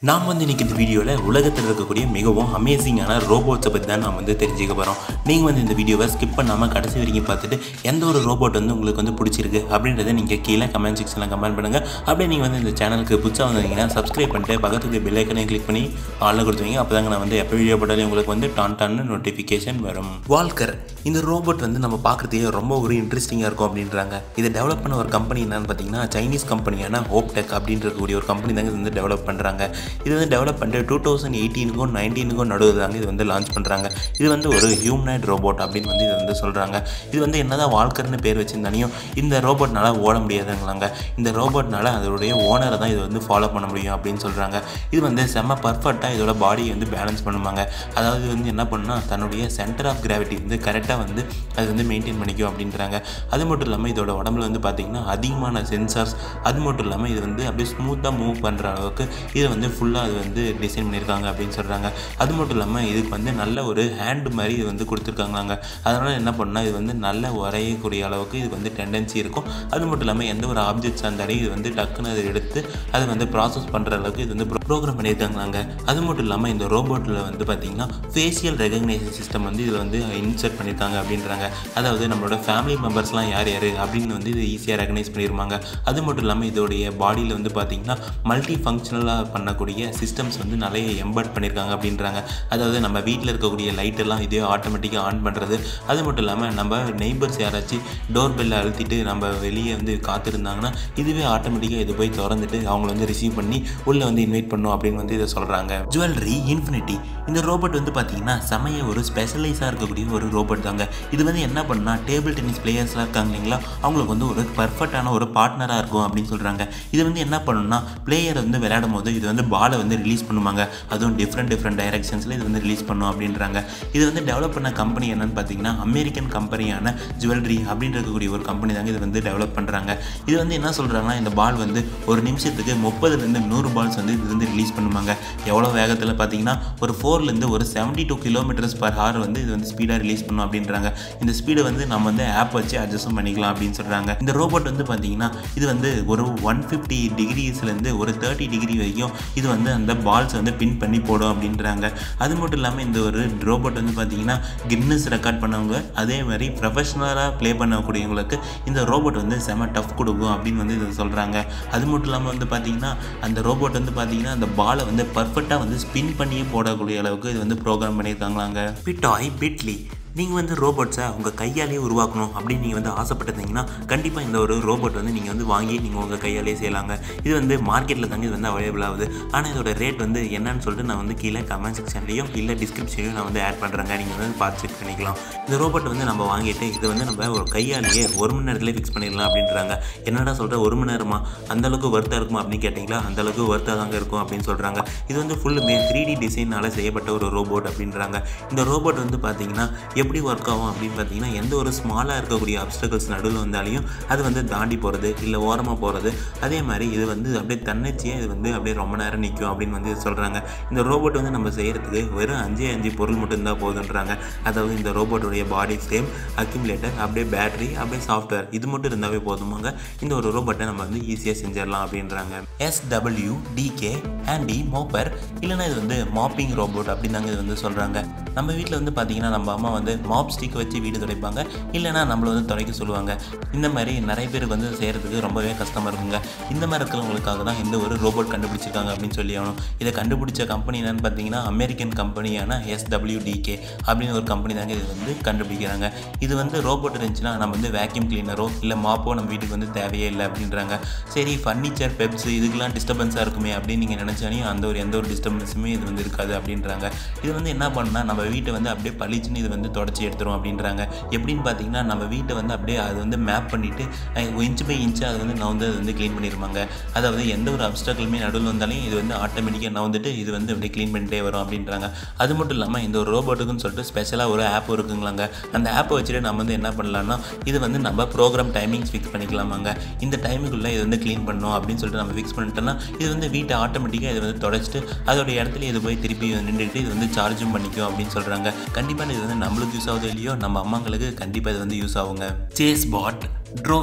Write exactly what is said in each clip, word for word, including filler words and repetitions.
நாம் வந்து இன்றைக்கி இந்த வீடியோவில் உலகத்தில் இருக்கக்கூடிய மிகவும் அமேசிங்கான ரோபோட்ஸை பற்றி தான் நாம் வந்து தெரிஞ்சுக்க போகிறோம். நீங்கள் வந்து இந்த வீடியோவை ஸ்கிப் பண்ணாமல் கடைசி வரைக்கும் பார்த்துட்டு எந்த ஒரு ரோபோட் வந்து உங்களுக்கு வந்து பிடிச்சிருக்கு அப்படின்றத நீங்கள் கீழே கமெண்ட் செக்ஷனில் கமெண்ட் பண்ணுங்கள். அப்படியே நீங்கள் வந்து இந்த சேனலுக்கு புதுசாக வந்தீங்கன்னா சப்ஸ்கிரைப் பண்ணிட்டு பக்கத்துக்கு பெல் ஐக்கனை கிளிக் பண்ணி ஆளில் கொடுத்துவீங்க. அப்போ தாங்க நான் வந்து எப்போ வீடியோ போட்டாலும் உங்களுக்கு வந்து டான் டான்னு நோட்டிஃபிகேஷன் வரும். வால்கர் இந்த ரோபோட் வந்து நம்ம பார்க்குறதுக்கே ரொம்ப ஒரு இன்ட்ரெஸ்டிங்காக இருக்கும் அப்படின்றாங்க. இதை டெவலப் பண்ண ஒரு கம்பெனி என்னன்னு பார்த்தீங்கன்னா சைனீஸ் கம்பெனியான ஹோப்டெக் அப்படின்றக்கூடிய ஒரு கம்பெனி தாங்க இது வந்து டெவலப் பண்ணுறாங்க. இது வந்து டெவலப் பண்ணிட்டு டூ தௌசண்ட் எயிட்டீனுக்கும் நைன்டீனுக்கும் நடுவில் தாங்க இது வந்து லான்ச் பண்ணுறாங்க. இது வந்து ஒரு ஹியூமனாய்ட் ரோபோட் அப்படின்னு வந்து இது வந்து சொல்கிறாங்க. இது வந்து என்னதான் வால்கர்னு பேர் வச்சிருந்தாலையும் இந்த ரோபோட்னால ஓட முடியாதுங்களாங்க. இந்த ரோபோட்னால அதோடைய ஓனரை தான் இது வந்து ஃபாலோ பண்ண முடியும் அப்படின்னு சொல்கிறாங்க. இது வந்து செம்ம பர்ஃபெக்டாக இதோட பாடியை வந்து பேலன்ஸ் பண்ணுவாங்க. அதாவது வந்து என்ன பண்ணால் தன்னுடைய சென்டர் ஆஃப் கிராவிட்டி வந்து கரெக்டாக வந்து அது வந்து மெயின்டைன் பண்ணிக்கும் அப்படின்றாங்க. அது மட்டும் இல்லாமல் இதோட உடம்புல வந்து பார்த்திங்கன்னா அதிகமான சென்சார்ஸ், அது மட்டும் இல்லாமல் இது வந்து அப்படியே ஸ்மூத்தாக மூவ் பண்ணுற அளவுக்கு இதை வந்து ஃபுல்லாக அது வந்து டிசைன் பண்ணியிருக்காங்க அப்படின்னு சொல்கிறாங்க. அது மட்டும் இல்லாமல் இதுக்கு வந்து நல்ல ஒரு ஹேண்டு மாதிரி இது வந்து கொடுத்துருக்காங்களாங்க. அதனால் என்ன பண்ணால் இது வந்து நல்ல உரையக்கூடிய அளவுக்கு இது வந்து டெண்டன்சி இருக்கும். அது மட்டும் இல்லாமல் எந்த ஒரு ஆப்ஜெக்ட்ஸ் இருந்தாலும் இது வந்து டக்குன்னு அதை எடுத்து அதை வந்து ப்ராசஸ் பண்ணுற அளவுக்கு இது வந்து ப்ரோக்ராம் பண்ணியிருக்காங்களாங்க. அது மட்டும் இல்லாமல் இந்த ரோபோட்டில் வந்து பார்த்திங்கன்னா ஃபேஷியல் ரெகக்னேஷன் சிஸ்டம் வந்து இதில் வந்து இன்சர்ட் பண்ணியிருக்காங்க அப்படின்றாங்க. அதாவது நம்மளோட ஃபேமிலி மெம்பர்ஸ்லாம் யார் யார் அப்படின்னு வந்து இது ஈஸியாக ரெகனைஸ் பண்ணிடுவாங்க. அது மட்டும் இல்லாமல் இதோடைய பாடியில் வந்து பார்த்திங்கன்னா மல்டி ஃபங்க்ஷனலாக பண்ணக்கூடிய சிஸ்டம்ஸ் வந்து நிறைய எம்பர்ட் பண்ணியிருக்காங்க அப்படின்றாங்க. அதாவது நம்ம வீட்டில் இருக்கக்கூடிய லைட்டெல்லாம் இதே ஆட்டோமேட்டிக்காக ஆன் பண்ணுறது. அது மட்டும் இல்லாமல் நம்ம நெய்பர்ஸ் யாராச்சும் டோர் பெல்லை அழுத்திட்டு நம்ம வெளியே வந்து காத்திருந்தாங்கன்னா இதுவே ஆட்டோமேட்டிக்காக இது போய் திறந்துட்டு அவங்கள வந்து ரிசீவ் பண்ணி உள்ளே வந்து இன்வைட் பண்ணும் அப்படின்னு வந்து இதை சொல்கிறாங்க. ஜுவல்லரி இன்ஃபினிட்டி இந்த ரோபோட் வந்து பார்த்திங்கன்னா செமைய ஒரு ஸ்பெஷலைஸாக இருக்கக்கூடிய ஒரு ரோபோட் தாங்க. இது வந்து என்ன பண்ணால் டேபிள் டென்னிஸ் பிளேயர்ஸ்லாம் இருக்காங்க இல்லைங்களா, அவங்களுக்கு வந்து ஒரு பர்ஃபெக்டான ஒரு பார்ட்னராக இருக்கும் அப்படின்னு சொல்கிறாங்க. இது வந்து என்ன பண்ணணும்னா பிளேயர் வந்து விளையாடும் போது இது வந்து பாலை வந்து ரிலீஸ் பண்ணுவாங்க. அதுவும் டிஃப்ரெண்ட் டிஃப்ரெண்ட் டைரக்ஷன்ஸில் இது வந்து ரிலீஸ் பண்ணும் அப்படின்றாங்க. இது வந்து டெவலப் பண்ண கம்பெனி என்னன்னு பார்த்தீங்கன்னா அமெரிக்கன் கம்பெனியான ஜுவல்லரி அப்படின்னு இருக்கக்கூடிய ஒரு கம்பெனி தாங்க இது வந்து டெவலப் பண்ணுறாங்க. இது வந்து என்ன சொல்கிறாங்கன்னா இந்த பால் வந்து ஒரு நிமிஷத்துக்கு முப்பதுலேருந்து நூறு பால்ஸ் வந்து இது வந்து ரிலீஸ் பண்ணுவாங்க. எவ்வளோ வேகத்தில் பார்த்தீங்கன்னா ஒரு ஃபோர்லேருந்து ஒரு seventy two kilometres per hour வந்து இது வந்து ஸ்பீடாக ரிலீஸ் பண்ணும் அப்படின்றாங்க. இந்த ஸ்பீடை வந்து நம்ம வந்து ஆப் வச்சு அட்ஜஸ்டும் பண்ணிக்கலாம் அப்படின்னு சொல்கிறாங்க. இந்த ரோபோட் வந்து பார்த்தீங்கன்னா இது வந்து ஒரு ஒன் ஃபிஃப்டி டிகிரிஸ்லேருந்து ஒரு தேர்ட்டி டிகிரி வரைக்கும் இது வந்து அந்த பால்ஸ் வந்து பின் பண்ணி போடும் அப்படின்றாங்க. அது மட்டும் இல்லாமல் இந்த ஒரு ரோபோட் வந்து பார்த்தீங்கன்னா கின்னஸ் ரெக்கார்ட் பண்ணவங்க அதே மாதிரி ப்ரொஃபஷனலாக ப்ளே பண்ணக்கூடியவங்களுக்கு இந்த ரோபோட் வந்து செம டஃப் கொடுக்கும் அப்படின்னு வந்து இதை சொல்கிறாங்க. அது மட்டும் இல்லாமல் வந்து பார்த்தீங்கன்னா அந்த ரோபோட் வந்து பார்த்தீங்கன்னா அந்த பாலை வந்து பர்ஃபெக்டாக வந்து ஸ்பின் பண்ணியே போடக்கூடிய அளவுக்கு இது வந்து ப்ரோக்ராம் பண்ணியிருக்காங்களாங்க. பிட்டாய் பிட்லி நீங்கள் வந்து ரோபோட்ஸை உங்கள் கையாலேயே உருவாக்கணும் அப்படின்னு நீங்கள் வந்து ஆசைப்பட்டிருந்தீங்கன்னா கண்டிப்பாக இந்த ஒரு ரோபோட் வந்து நீங்கள் வந்து வாங்கி நீங்கள் உங்கள் கையாலேயே செய்யலாங்க. இது வந்து மார்க்கெட்டில் தாங்க இது வந்து அவைலபிள் ஆகுது. ஆனால் இதோட ரேட் வந்து என்னன்னு சொல்லிட்டு நான் வந்து கீழே கமெண்ட் செக்ஷன்லேயும் இல்லை டிஸ்கிரிப்ஷன்லையும் நான் வந்து ஆட் பண்ணுறேங்க. நீங்கள் வந்து பார்த்து செக் பண்ணிக்கலாம். இந்த ரோபோட் வந்து நம்ம வாங்கிட்டு இதை வந்து நம்ம ஒரு கையாலேயே ஒரு மணி நேரத்துலேயே ஃபிக்ஸ் பண்ணிடலாம் அப்படின்றாங்க. என்னடா சொல்கிற ஒரு மணி நேரமா அந்தளவுக்கு ஒர்த்தாக இருக்குமா அப்படின்னு கேட்டிங்களா, அந்தளவுக்கு ஒர்த்தாக தாங்க இருக்கும் அப்படின்னு சொல்கிறாங்க. இது வந்து ஃபுல்லுமே த்ரீ டி டிசைனால் செய்யப்பட்ட ஒரு ரோபோட் அப்படின்றாங்க. இந்த ரோபோட் வந்து பார்த்தீங்கன்னா எப்படி ஒர்க் ஆகும் அப்படின்னு பார்த்தீங்கன்னா எந்த ஒரு ஸ்மாலாக இருக்கக்கூடிய அப்ஸ்டக்கிள்ஸ் நடுவில் வந்தாலையும் அது வந்து தாண்டி போகிறது இல்லை ஓரமாக போகிறது. அதே மாதிரி இது வந்து அப்படியே தன்னிச்சையாக இது வந்து அப்படியே ரொம்ப நேரம் நிற்கும் அப்படின்னு வந்து சொல்கிறாங்க. இந்த ரோபோட் வந்து நம்ம செய்கிறதுக்கு வெறும் அஞ்சே அஞ்சு பொருள் மட்டும்தான் போதுன்றாங்க. அதாவது இந்த ரோபோட்டுடைய பாடி ஃப்ரேம், அக்யூமுலேட்டர், அப்படியே பேட்டரி, அப்படியே சாஃப்ட்வேர், இது மட்டும் இருந்தாவே போதுமாங்க இந்த ஒரு ரோபோட்டை நம்ம வந்து ஈஸியாக செஞ்சிடலாம் அப்படின்றாங்க. S W TK handy mopper இல்லைனா இது வந்து மாப்பிங் ரோபோட் அப்படின்னு தாங்க இது வந்து சொல்கிறாங்க. நம்ம வீட்டில் வந்து பார்த்திங்கன்னா நம்ம அம்மா வந்து மாப் ஸ்டிக் வச்சு வீடு துடைப்பாங்க, இல்லைனா நம்மளை வந்து துடைக்க சொல்லுவாங்க. இந்த மாதிரி நிறைய பேருக்கு வந்து செய்கிறதுக்கு ரொம்பவே கஷ்டமாக இருக்குங்க. இந்த மாதிரி இருக்கிறவங்களுக்காக தான் இந்த ஒரு ரோபோட் கண்டுபிடிச்சிருக்காங்க அப்படின்னு சொல்லி ஆகணும். இதை கண்டுபிடிச்ச கம்பெனி என்னன்னு பார்த்தீங்கன்னா அமெரிக்கன் கம்பெனியான எஸ் டபிள்யூ டிகே அப்படின்னு ஒரு கம்பெனி தாங்க இது வந்து கண்டுபிடிக்கிறாங்க. இது வந்து ரோபோட் இருந்துச்சுன்னா நம்ம வந்து வேக்யூம் கிளீனரோ இல்லை மாப்போ நம்ம வீட்டுக்கு வந்து தேவையே இல்லை அப்படின்றாங்க. சரி ஃபர்னிச்சர், பெப்ஸ் இதுக்கெல்லாம் டிஸ்டர்பன்ஸாக இருக்குமே அப்படின்னு நீங்கள் நினச்சாலையும் அந்த ஒரு எந்த ஒரு டிஸ்டர்பன்ஸுமே இது வந்து இருக்காது அப்படின்றாங்க. இது வந்து என்ன பண்ணால் நம்ம வீட்டை வந்து அப்படியே பளிச்சுன்னு இது வந்து தொடச்சி எடுத்துரும் அப்படின்றாங்க. எப்படின்னு பார்த்தீங்கன்னா நம்ம வீட்டை வந்து அப்படியே அது வந்து மேப் பண்ணிவிட்டு இன்ச் பை இன்ச்சு அது வந்து நவுந்து அது வந்து க்ளீன் பண்ணிடுவாங்க. அதாவது எந்த ஒரு அப்ஸ்டக்கிளுமே நடுவில் வந்தாலும் இது வந்து ஆட்டோமேட்டிக்காக நவுந்துட்டு இது வந்து அப்படியே க்ளீன் பண்ணிட்டே வரும் அப்படின்றாங்க. அது மட்டும் இல்லாமல் இந்த ஒரு ரோபோட்டுக்குன்னு சொல்லிட்டு ஸ்பெஷலாக ஒரு ஆப் இருக்குங்களாங்க. அந்த ஆப்பை வச்சுட்டு நம்ம வந்து என்ன பண்ணலாம்னா இது வந்து நம்ம ப்ரோக்ராம் டைமிங்ஸ் ஃபிக்ஸ் பண்ணிக்கலாமாங்க. இந்த டைமுக்குள்ளே இது வந்து க்ளீன் பண்ணணும் அப்படின்னு சொல்லிட்டு நம்ம ஃபிக்ஸ் பண்ணிட்டோம்னா இது வந்து வீட்டை ஆட்டோமேட்டிக்காக இது வந்து தொடச்சிட்டு அதோட இடத்துல இது போய் திருப்பி நின்றுட்டு இது வந்து சார்ஜும் பண்ணிக்கும் அப்படின்னு சொல்கிறாங்க. கண்டிப்பாக இது வந்து நம்மளுக்கு யூஸ் ஆகுது இல்லையோ நம்ம அம்மாங்களுக்கு கண்டிப்பாக இது வந்து யூஸ் ஆகுங்க. சேஸ் பாட் ட்ரோவிட்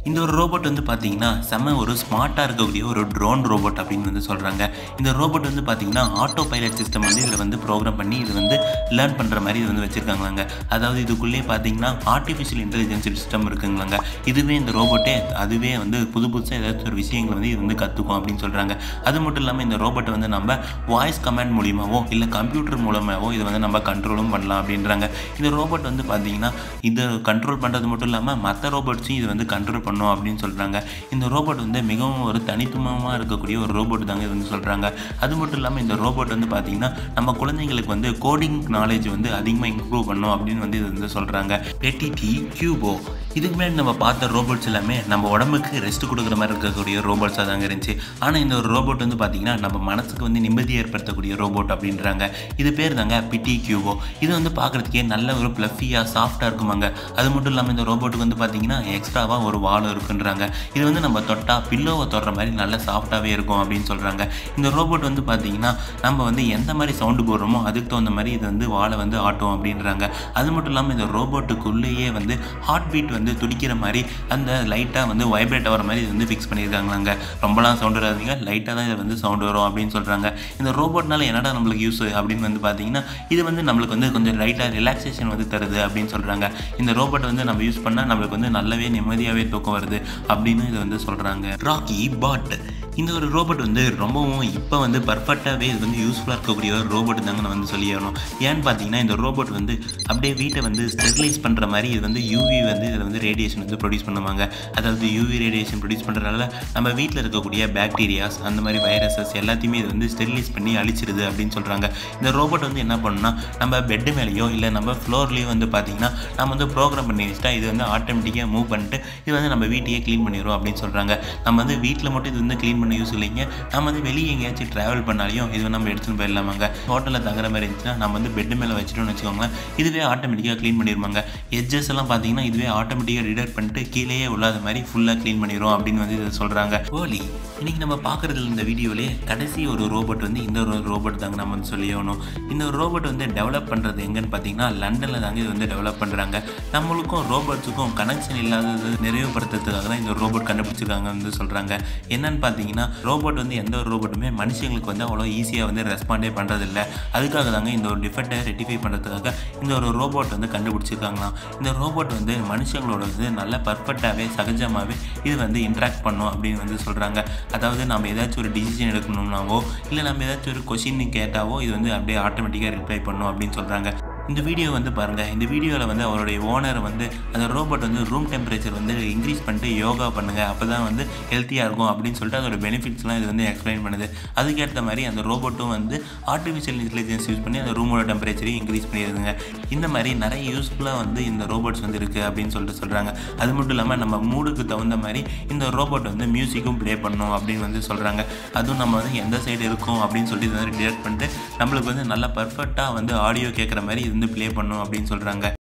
இந்த ஒரு ரோபோட் வந்து பார்த்தீங்கன்னா செம்ம ஒரு ஸ்மார்ட்டாக இருக்கக்கூடிய ஒரு ட்ரோன் ரோபோட் அப்படின்னு வந்து சொல்கிறாங்க. இந்த ரோபோட் வந்து பார்த்தீங்கன்னா ஆட்டோ பைலட் சிஸ்டம் வந்து இதில் வந்து ப்ரோக்ராம் பண்ணி இது வந்து லேர்ன் பண்ணுற மாதிரி இது வந்து வச்சுருக்காங்களாங்க. அதாவது இதுக்குள்ளேயே பார்த்தீங்கன்னா ஆர்டிஃபிஷியல் இன்டெலிஜென்ஸ் சிஸ்டம் இருக்குங்களாங்க. இதுவே இந்த ரோபோட்டே அதுவே வந்து புது புதுசாக ஏதாச்சும் ஒரு விஷயங்கள் வந்து இது வந்து கற்றுக்கும் அப்படின்னு சொல்கிறாங்க. அது மட்டும் இல்லாமல் இந்த ரோபோட்டை வந்து நம்ம வாய்ஸ் கமாண்ட் மூலியமாவோ இல்லை கம்ப்யூட்டர் மூலமாகவோ இதை வந்து நம்ம கண்ட்ரோலும் பண்ணலாம் அப்படின்றாங்க. இந்த ரோபோட் வந்து பார்த்தீங்கன்னா இதை கண்ட்ரோல் பண்ணுறது மட்டும் இல்லாமல் மற்ற ரோபோட்ஸையும் இது வந்து கண்ட்ரோல் பண்ணும் அப்படின்னு சொல்கிறாங்க. இந்த ரோபோட் வந்து மிகவும் ஒரு தனித்துவமாக இருக்கக்கூடிய ஒரு ரோபோட் தாங்க இது வந்து சொல்கிறாங்க. அது மட்டும் இல்லாமல் இந்த ரோபோட் வந்து பார்த்திங்கன்னா நம்ம குழந்தைங்களுக்கு வந்து கோடிங் நாலேஜ் வந்து அதிகமாக இம்ப்ரூவ் பண்ணும் அப்படின்னு வந்து இது வந்து சொல்கிறாங்க. பெட்டிடி கியூபோ இதுக்கு முன்னாடி நம்ம பார்த்த ரோபோட்ஸ் எல்லாமே நம்ம உடம்புக்கு ரெஸ்ட் கொடுக்குற மாதிரி இருக்கக்கூடிய ரோபோட்ஸாக தாங்க இருந்துச்சு. ஆனால் இந்த ஒரு ரோபோட் வந்து பார்த்திங்கன்னா நம்ம மனசுக்கு வந்து நிம்மதி ஏற்படுத்தக்கூடிய ரோபோட் அப்படின்றாங்க. இது பேர் தாங்க பிட்டி கியூபோ. இது வந்து பார்க்குறதுக்கே நல்ல ஒரு ப்ளஃபியாக சாஃப்டாக இருக்குமாங்க. அது மட்டும் இல்லாமல் இந்த ரோபோட்டுக்கு வந்து பார்த்திங்கன்னா எக்ஸ்ட்ராவாக ஒரு வால் இருக்குன்றாங்க. இது வந்து நம்ம தொட்டா பில்லோவை தொடுற மாதிரி நல்ல சாஃப்டாகவே இருக்கும் அப்படின்னு சொல்கிறாங்க. இந்த ரோபோட் வந்து பார்த்திங்கன்னா நம்ம வந்து எந்த மாதிரி சவுண்டு போடுறோமோ அதுக்கு தகுந்த மாதிரி இது வந்து வாழை வந்து ஆட்டும் அப்படின்றாங்க. அது மட்டும் இல்லாமல் இந்த ரோபோட்டுக்குள்ளேயே வந்து ஹார்ட் பீட் வந்து துடிக்கிற மாதிரி அந்த லைட்டாக வந்து வைப்ரேட் ஆகிற மாதிரி இது வந்து ஃபிக்ஸ் பண்ணியிருக்காங்களாங்க. ரொம்பலாம் சவுண்டு வராதிங்க, லைட்டாக தான் இது வந்து சவுண்டு வரும் அப்படின்னு சொல்கிறாங்க. இந்த ரோபோட்னால என்னடா நம்மளுக்கு யூஸ் அப்படின்னு வந்து பார்த்தீங்கன்னா இது வந்து நம்மளுக்கு வந்து கொஞ்சம் லைட்டாக ரிலாக்ஸேஷன் வந்து தருது அப்படின்னு சொல்கிறாங்க. இந்த ரோபோட் வந்து நம்ம யூஸ் பண்ணால் நம்மளுக்கு வந்து நல்லாவே நிம்மதியாகவே தூக்கம் வருது அப்படின்னு இதை வந்து சொல்கிறாங்க. ராக்கி பாட் இந்த ஒரு ரோபோட் வந்து ரொம்பவும் இப்போ வந்து பர்ஃபெக்டாகவே இது வந்து யூஸ்ஃபுல்லாக இருக்கக்கூடிய ஒரு ரோபோட் தாங்க நான் வந்து சொல்லிடணும். ஏன்னு பார்த்தீங்கன்னா இந்த ரோபோட் வந்து அப்படியே வீட்டை வந்து ஸ்டெரிலைஸ் பண்ணுற மாதிரி இது வந்து யூவி வந்து இதில் வந்து ரேடியேஷன் வந்து ப்ரொடியூஸ் பண்ணுவாங்க. அதாவது யூவி ரேடியேஷன் ப்ரொடியூஸ் பண்ணுறதுனால நம்ம வீட்டில் இருக்கக்கூடிய பாக்டீரியாஸ் அந்த மாதிரி வைரஸஸ் எல்லாத்தையுமே இது வந்து ஸ்டெரிலைஸ் பண்ணி அழிச்சிருது அப்படின்னு சொல்கிறாங்க. இந்த ரோபோட் வந்து என்ன பண்ணுன்னா நம்ம பெட்டு மேலேயோ இல்லை நம்ம ஃப்ளோர்லேயோ வந்து பார்த்திங்கன்னா நம்ம வந்து ப்ரோக்ராம் பண்ணி வச்சுட்டா இது வந்து ஆட்டோமேட்டிக்காக மூவ் பண்ணிட்டு இது வந்து நம்ம வீட்டையே க்ளீன் பண்ணிடுவோம் அப்படின்னு சொல்கிறாங்க. நம்ம வந்து வீட்டில் மட்டும் இது வந்து க்ளீன் பண்ண யூஸ் இல்லைங்க, நம்ம வந்து வெளியே எங்கேயாச்சும் ட்ராவல் பண்ணாலையும் இது நம்ம எடுத்துன்னு போயிடலாமாங்க. ஹோட்டலில் தங்குற மாதிரி இருந்துச்சுன்னா நம்ம வந்து பெட்டு மேலே வச்சுட்டோம்னு வச்சுக்கோங்களேன், இதுவே ஆட்டோமேட்டிக்காக க்ளீன் பண்ணிடுவாங்க. எட்ஜஸ் எல்லாம் பார்த்தீங்கன்னா இதுவே ஆட்டோமேட்டிக்காக டிடெக்ட் பண்ணிட்டு கீழேயே உள்ளாத மாதிரி ஃபுல்லாக க்ளீன் பண்ணிடும் அப்படின்னு வந்து இதை சொல்கிறாங்க. ஓலி இன்றைக்கி நம்ம பார்க்குறதுல இந்த வீடியோவிலே கடைசி ஒரு ரோபோட் வந்து இந்த ஒரு ரோபோட் தாங்க நம்ம வந்து சொல்லியாகணும். இந்த ஒரு ரோபோட் வந்து டெவலப் பண்ணுறது எங்கன்னு பார்த்தீங்கன்னா லண்டனில் தாங்க இது வந்து டெவலப் பண்ணுறாங்க. நம்மளுக்கும் ரோபோட்ஸுக்கும் கனெக்ஷன் இல்லாதது நிறைவுபடுத்துறதுக்காக தான் இந்த ரோபோட் கண்டுபிடிச்சிருக்காங்க வந்து சொல்கிறாங்க. என்னன்னு பார்த்தீங்கன்னா ரோபோட் வந்து எந்த ஒரு ரோபோட்டுமே மனுஷங்களுக்கு வந்து அவ்வளோ ஈஸியாக வந்து ரெஸ்பாண்டே பண்ணுறதில்ல. அதுக்காக தாங்க இந்த ஒரு டிஃபெக்டை ரெட்டிஃபை பண்ணுறதுக்காக இந்த ஒரு ரோபோட் வந்து கண்டுபிடிச்சிருக்காங்களாம். இந்த ரோபோட் வந்து மனுஷங்களோட வந்து நல்ல பர்ஃபெக்டாகவே சகஜமாகவே இது வந்து இன்ட்ராக்ட் பண்ணும் அப்படின்னு வந்து சொல்கிறாங்க. அதாவது நம்ம ஏதாச்சும் ஒரு டிசிஷன் எடுக்கணும்னாவோ இல்லை நம்ம ஏதாச்சும் ஒரு கொஷின் கேட்டாவோ இது வந்து அப்படியே ஆட்டோமேட்டிக்காக ரிப்ளை பண்ணும் அப்படின்னு சொல்கிறாங்க. இந்த வீடியோ வந்து பாருங்கள், இந்த வீடியோவில் வந்து அவருடைய ஓனர் வந்து அந்த ரோபோட் வந்து ரூம் டெம்பரேச்சர் வந்து இன்க்ரீஸ் பண்ணிட்டு யோகா பண்ணுங்கள் அப்போ தான் வந்து ஹெல்த்தியாக இருக்கும் அப்படின்னு சொல்லிட்டு அதோட பெனிஃபிட்ஸ்லாம் இது வந்து எக்ஸ்பிளைன் பண்ணுது. அதுக்கேற்ற மாதிரி அந்த ரோபோட்டும் வந்து ஆர்டிஃபிஷியல் இன்டெலிஜென்ஸ் யூஸ் பண்ணி அந்த ரூமோட டெம்பரேச்சரையும் இன்க்ரீஸ் பண்ணிடுதுங்க. இந்த மாதிரி நிறைய யூஸ்ஃபுல்லாக வந்து இந்த ரோபோட்ஸ் வந்து இருக்குது அப்படின்னு சொல்லிட்டு சொல்கிறாங்க. அது மட்டும் இல்லாமல் நம்ம மூடுக்கு தகுந்த மாதிரி இந்த ரோபோட் வந்து மியூசிக்கும் ப்ளே பண்ணும் அப்படின்னு வந்து சொல்கிறாங்க. அதுவும் நம்ம வந்து எந்த சைடு இருக்கும் அப்படின்னு சொல்லிட்டு இது வந்து டிடெக்ட் பண்ணிட்டு நம்மளுக்கு வந்து நல்லா பர்ஃபெக்டாக வந்து ஆடியோ கேட்குற மாதிரி இது வந்து ப்ளே பண்ணும் அப்படின்னு சொல்கிறாங்க.